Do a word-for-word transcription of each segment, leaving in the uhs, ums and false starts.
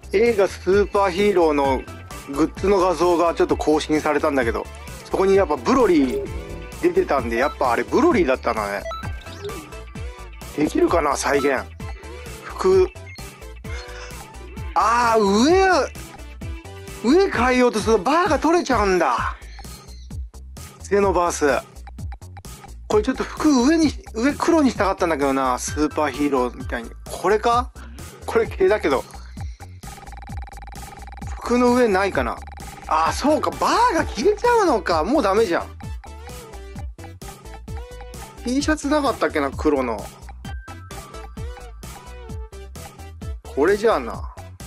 映画スーパーヒーローのグッズの画像がちょっと更新されたんだけど、そこにやっぱブロリー出てたんで、やっぱあれブロリーだったのね。できるかな再現。服、あー、上上変えようとするとバーが取れちゃうんだ。ゼノバース、これちょっと服上に上黒にしたかったんだけどな、スーパーヒーローみたいに。これか、これ系だけど服の上ないかな。あー、そうか、バーが消えちゃうのか。もうダメじゃん。 T シャツなかったっけな、黒の。これじゃあな。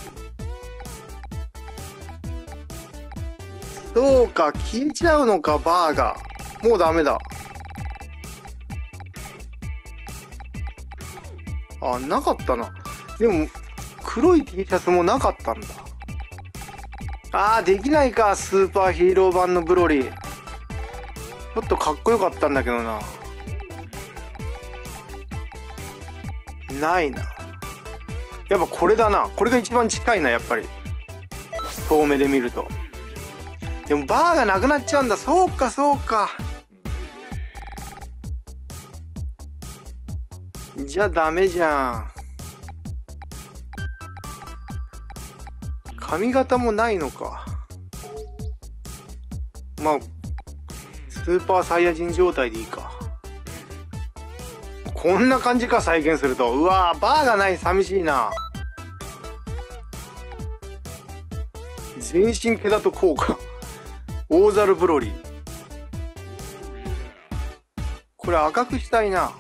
そうか、消えちゃうのか、バーが。もうダメだ。あ、なかったな。でも黒い T シャツもなかったんだ。あー、できないか、スーパーヒーロー版のブロリー。ちょっとかっこよかったんだけどな。ないな。やっぱこれだな。これが一番近いな、やっぱり。遠目で見ると。でもバーがなくなっちゃうんだ。そうかそうか。じゃあダメじゃん。髪型もないのか。まあスーパーサイヤ人状態でいいか。こんな感じか、再現すると。うわー、バーがない、寂しいな。全身毛だとこうか。大猿ブロリー。これ赤くしたいな。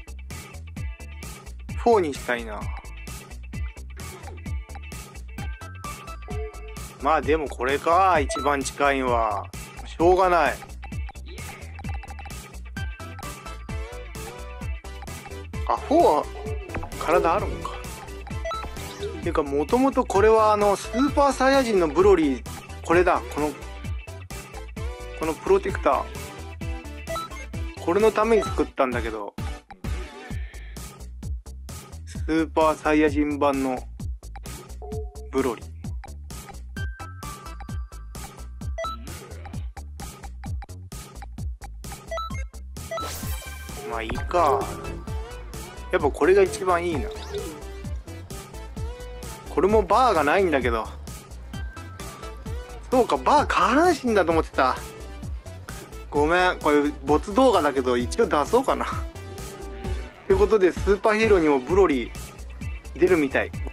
フォーにしたいな。まあでもこれか、一番近いんは。しょうがない。あ、フォーは体あるのか。ていうか、もともとこれはあのスーパーサイヤ人のブロリー、これだ。このこのプロテクター、これのために作ったんだけど、スーパーサイヤ人版のブロリー。まあいいか。やっぱこれが一番いいな。これもバーがないんだけど。そうか、バー下半身だと思ってた。ごめん、これボツ動画だけど一応出そうかな。ということで、スーパーヒーローにもブロリー出るみたい。